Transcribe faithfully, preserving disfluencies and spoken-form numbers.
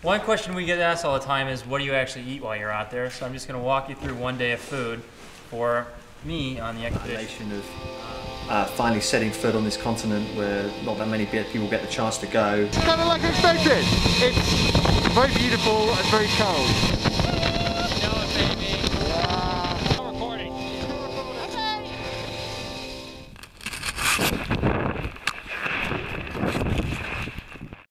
One question we get asked all the time is, what do you actually eat while you're out there? So I'm just going to walk you through one day of food for me on the expedition. Of uh, finally setting foot on this continent where not that many people get the chance to go. It's kind of like expected. It's very beautiful and very cold.